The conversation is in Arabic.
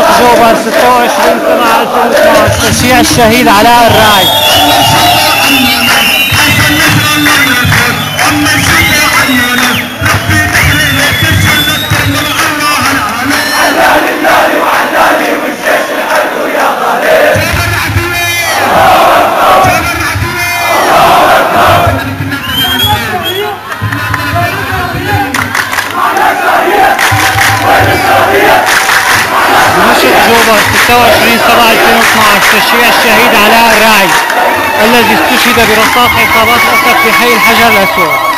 أكتوبر 26/7/2012 تشييع الشهيد علاء الراي. بمشهد أكتوبر 26/7/2012 تشييع الشهيد علاء الراي الذي استشهد برصاص عصابات الأسد في حي الحجر الأسود.